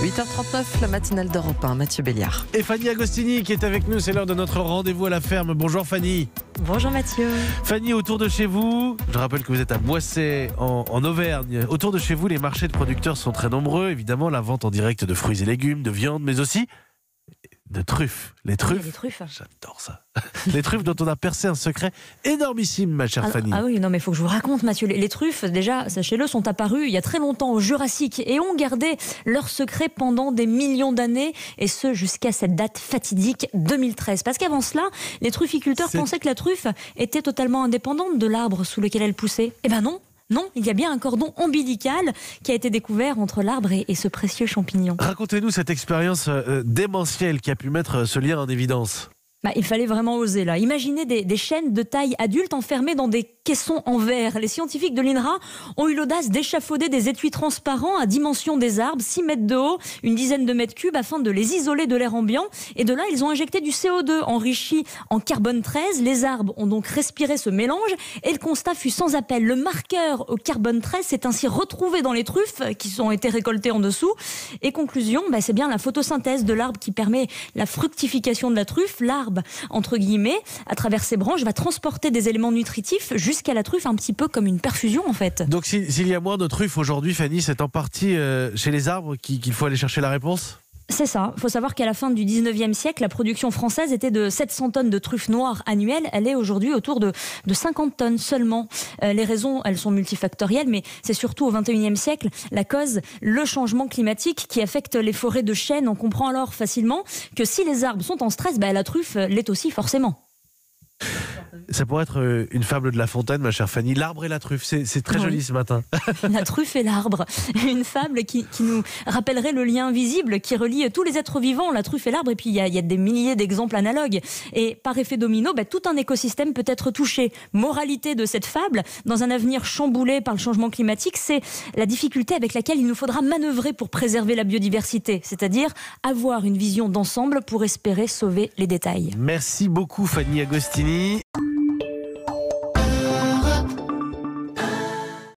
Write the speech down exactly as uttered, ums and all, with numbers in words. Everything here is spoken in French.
huit heures trente-neuf, la matinale d'Europe un, Mathieu Béliard. Et Fanny Agostini qui est avec nous, c'est l'heure de notre rendez-vous à la ferme. Bonjour Fanny. Bonjour Mathieu. Fanny, autour de chez vous, je rappelle que vous êtes à Boissey en, en Auvergne. Autour de chez vous, les marchés de producteurs sont très nombreux. Évidemment, la vente en direct de fruits et légumes, de viande, mais aussi de truffes. Les truffes, Les truffes. J'adore ça. Les truffes dont on a percé un secret énormissime, ma chère Ah, Fanny. ah oui, non mais il faut que je vous raconte Mathieu. Les, les truffes, déjà, sachez-le, sont apparues il y a très longtemps au Jurassique et ont gardé leur secret pendant des millions d'années, et ce jusqu'à cette date fatidique deux mille treize. Parce qu'avant cela, les trufficulteurs C'est... pensaient que la truffe était totalement indépendante de l'arbre sous lequel elle poussait. Eh ben non. Non, il y a bien un cordon ombilical qui a été découvert entre l'arbre et, et ce précieux champignon. Racontez-nous cette expérience euh, démentielle qui a pu mettre ce lien en évidence. Bah, il fallait vraiment oser là. Imaginez des, des chênes de taille adulte enfermés dans des caissons en verre. Les scientifiques de l'I N R A ont eu l'audace d'échafauder des étuis transparents à dimension des arbres, six mètres de haut, une dizaine de mètres cubes, afin de les isoler de l'air ambiant. Et de là, ils ont injecté du C O deux enrichi en carbone treize. Les arbres ont donc respiré ce mélange et le constat fut sans appel. Le marqueur au carbone treize s'est ainsi retrouvé dans les truffes qui ont été récoltées en dessous. Et conclusion, bah, c'est bien la photosynthèse de l'arbre qui permet la fructification de la truffe. L'arbre, entre guillemets, à travers ses branches, va transporter des éléments nutritifs jusqu'à la truffe, un petit peu comme une perfusion en fait. Donc s'il si, y a moins de truffes aujourd'hui, Fanny, c'est en partie euh, chez les arbres qu'il, qu'il faut aller chercher la réponse ? C'est ça. Il faut savoir qu'à la fin du dix-neuvième siècle, la production française était de sept cents tonnes de truffes noires annuelles. Elle est aujourd'hui autour de, de cinquante tonnes seulement. Euh, les raisons, elles sont multifactorielles, mais c'est surtout au vingt et unième siècle la cause, le changement climatique qui affecte les forêts de chênes. On comprend alors facilement que si les arbres sont en stress, bah, la truffe l'est aussi forcément. Ça pourrait être une fable de La Fontaine, ma chère Fanny. L'arbre et la truffe, c'est, c'est très oui. joli ce matin. La truffe et l'arbre. Une fable qui, qui nous rappellerait le lien invisible qui relie tous les êtres vivants, la truffe et l'arbre. Et puis il y a, il y a des milliers d'exemples analogues. Et par effet domino, bah, tout un écosystème peut être touché. Moralité de cette fable, dans un avenir chamboulé par le changement climatique, c'est la difficulté avec laquelle il nous faudra manœuvrer pour préserver la biodiversité. C'est-à-dire avoir une vision d'ensemble pour espérer sauver les détails. Merci beaucoup Fanny Agostini.